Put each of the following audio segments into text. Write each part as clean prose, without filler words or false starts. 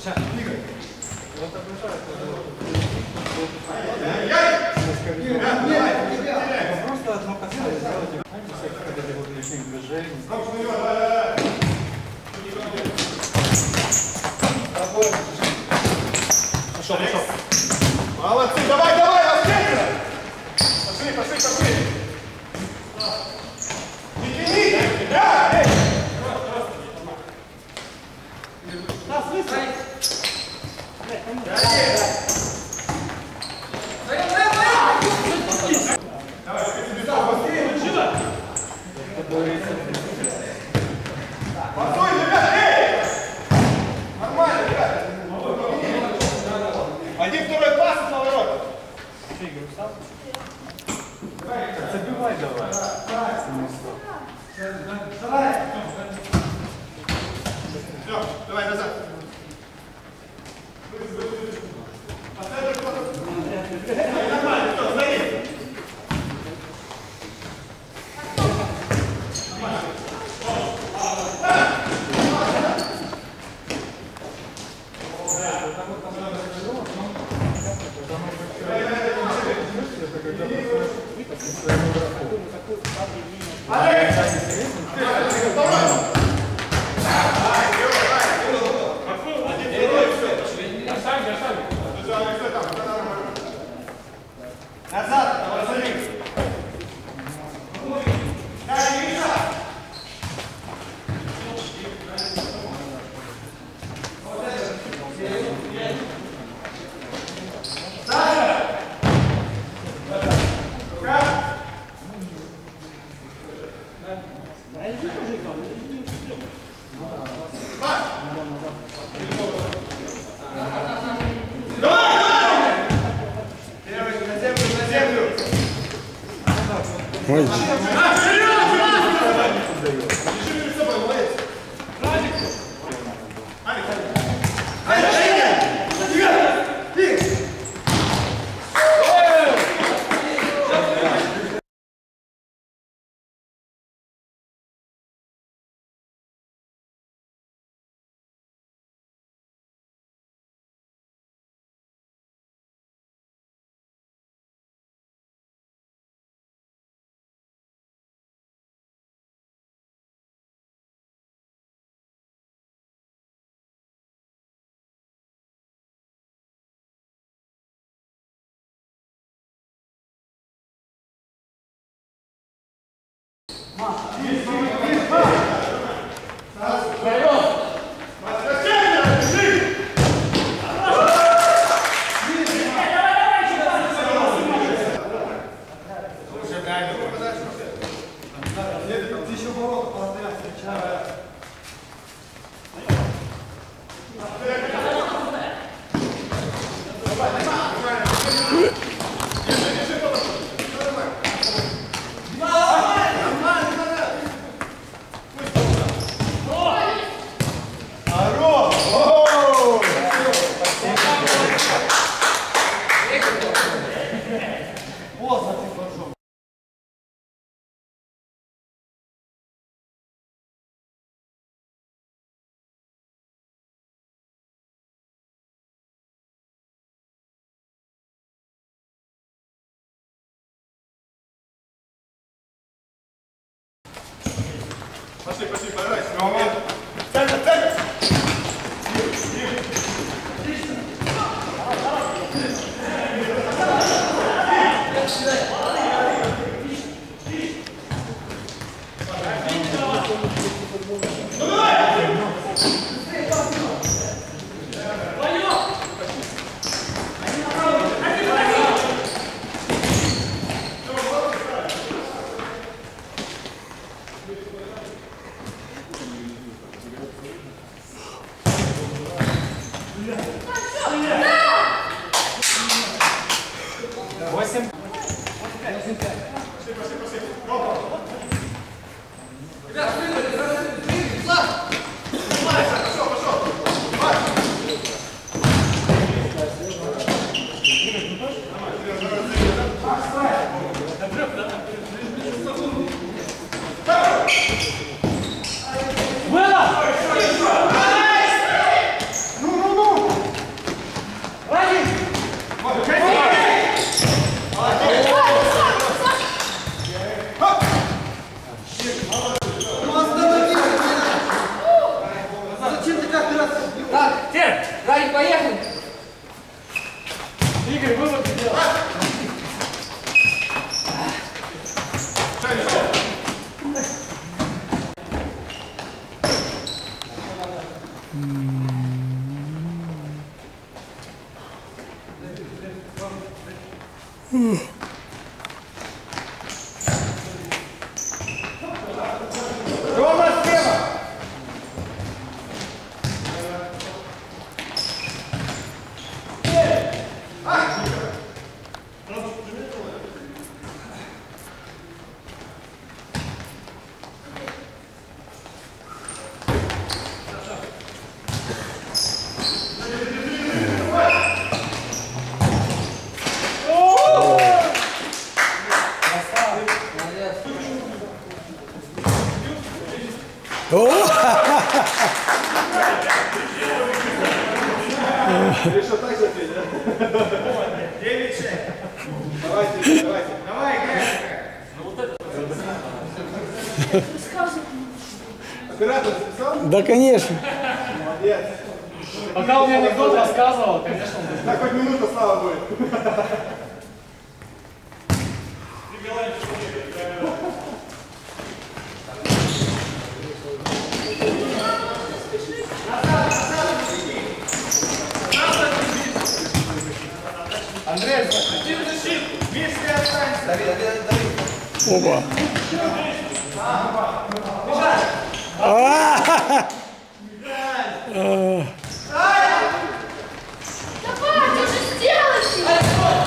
Просто одно касание сделать, когда его лишних движений. Пошел, пошел. Молодцы, давай, давай, расчетно! Пошли, пошли, пошли! Иди, да, эй! Да, слышишь? Постой, ребят, эй! Нормально, ребят! Один, второй пас на ворот! Забивай давай. Все, давай назад. Нормально, все, стоит. Назад, разорви. Ой. Пошли, пошли, давай. Центр, центр. Ну! Рома, слева! Решил так же ответить, да? 9-6. Давайте. Давай, играй. Оператор записал? Да, конечно. Молодец. Пока он мне анекдот рассказывал, конечно. Так хоть минута слава будет. Андрей, один защит, вместе останься. Давид. Опа. Давай, ты же сделай!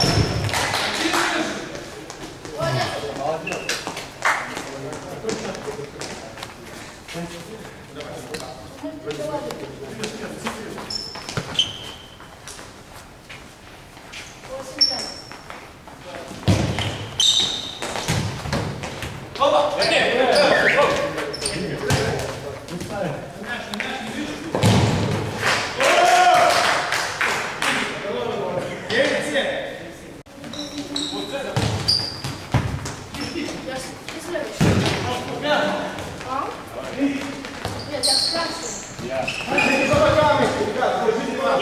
Нет, я спрашиваю. За боками, ребят, держите вас.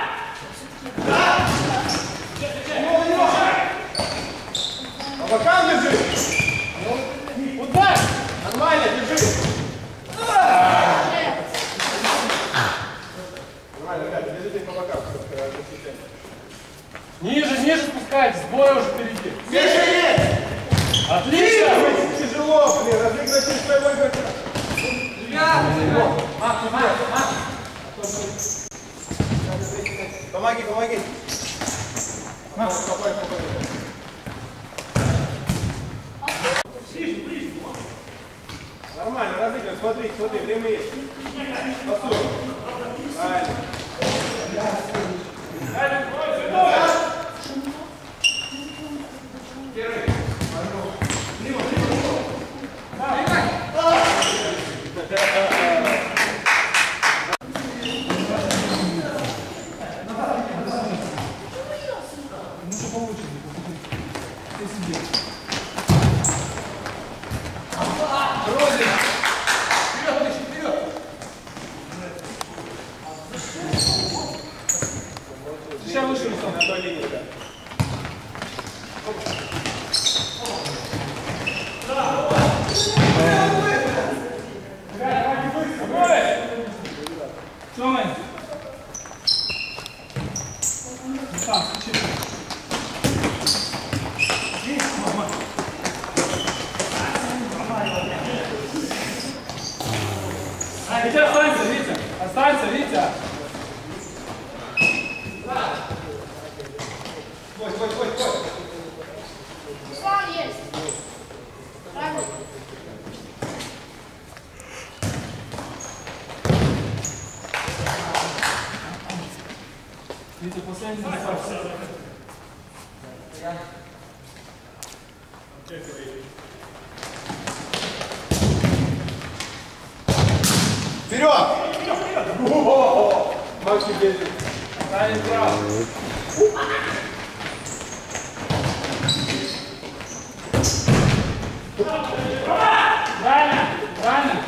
По бокам держи. Удар! Нормально, держи. Нормально, ребята, держите по бокам. Ниже спускайтесь, бой уже впереди. Ниже есть! Отлично! Тяжело, блин, разыгрывайте своего игрока. Помоги. Нормально, разыгрывай, смотри, время есть. Постой. Правильно. Сейчас выше, Руслан. На той линии, да. Тёмый. Там, включи. Витя, останься, Витя. Останься, Витя. Бой. Руслан есть. Правильно. Витя, последний захват. Вперед! Максим держит. Станет право. Правильно.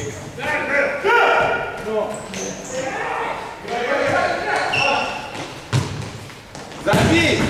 Забей!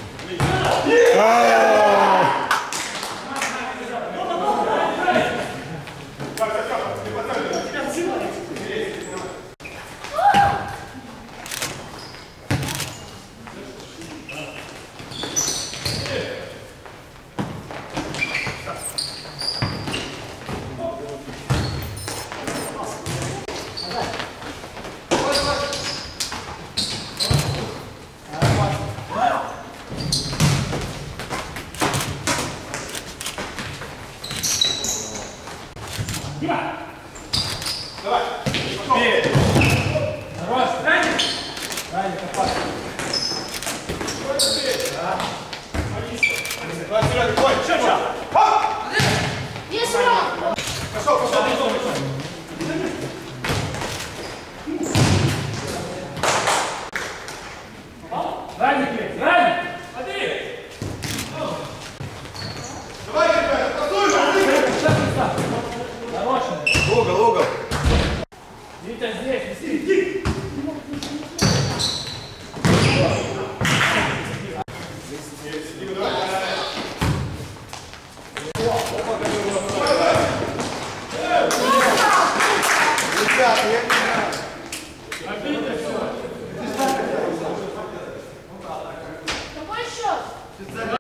Давай! Вперед! Хорош! Ранее копай! Есть срок! Пошел, пошел, пошел! Ранее, Клей! Ранее! Смотри! Давай, ребята, постой! Хорошо! Угол, угол! Витя, здесь! Неси! Какой счет?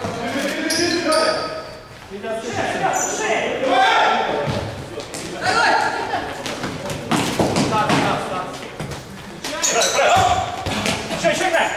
Еще играй!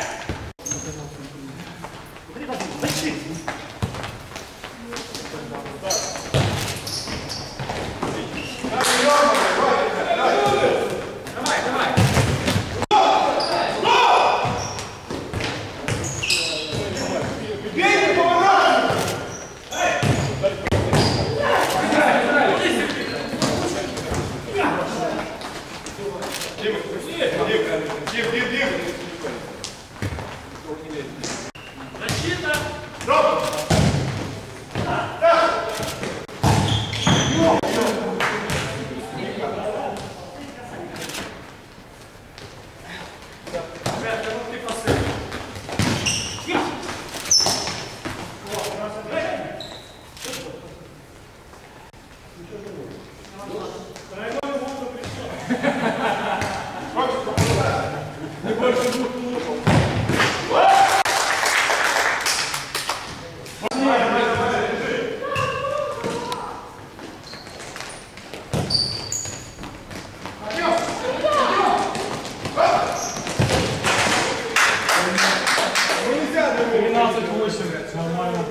Нормально.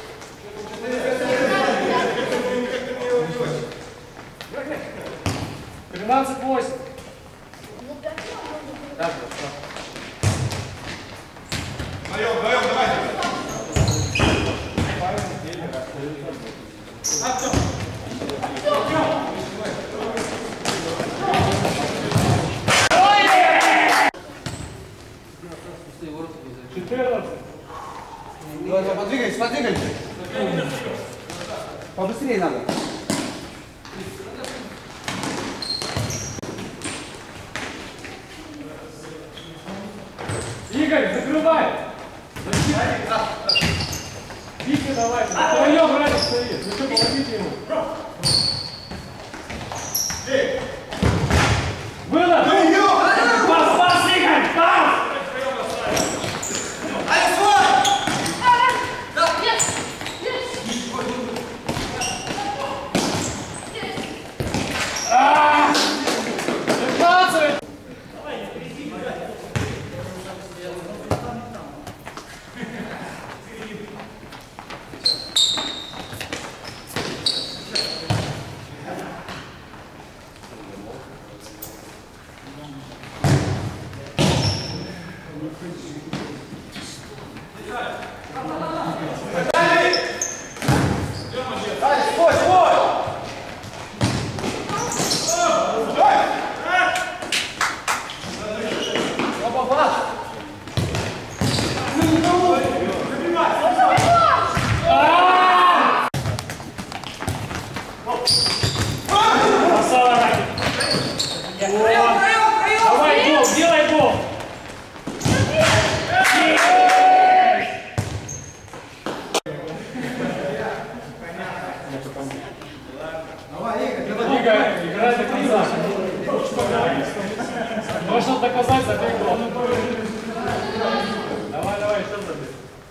13-8. Ну, 5 Так, Вдвоем, вдвоем, давайте! Давай, подвигайся, подвигайся. Побыстрее надо. Игорь, закрывай! Витя, давай! Вдвоем Радик стоит! Ну что, помогите ему! Было! Пас, пас, Игорь! Пас! Лига играет до конца. Можно доказать за 5 гол. Давай, давай, еще забей.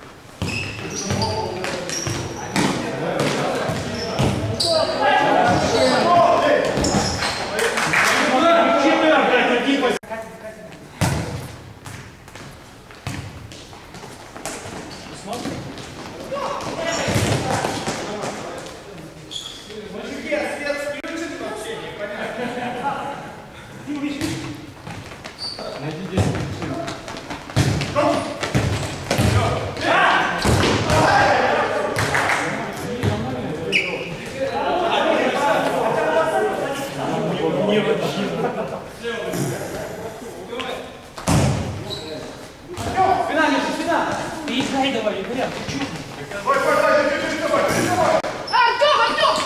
Найди 10 причин. Финальный, финал. Ты играй давай, Игоря, ты чё? Артем, Артем!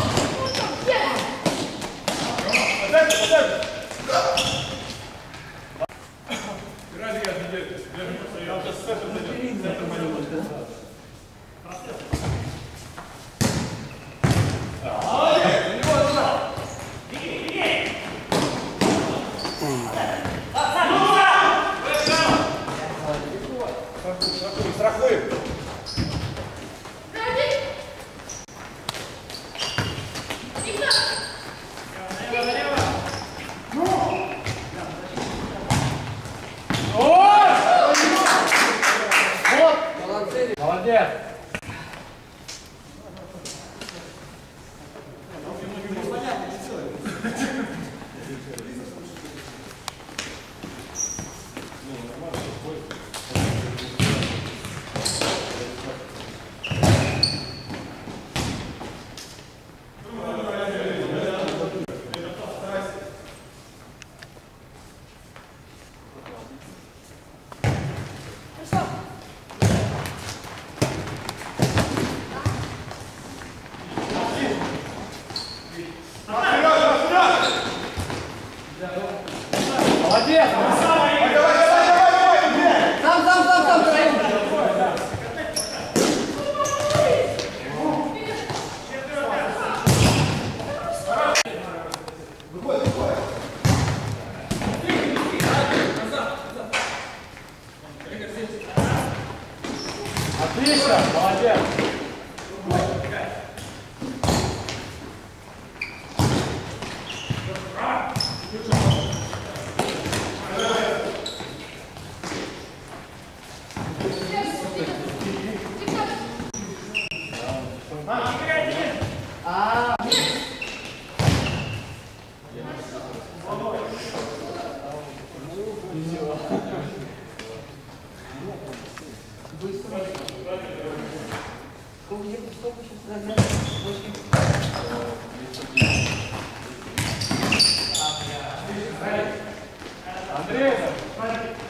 Страхуем. Молодец! Молодец! Сам, втроем. Отлично! Молодец! Андрей!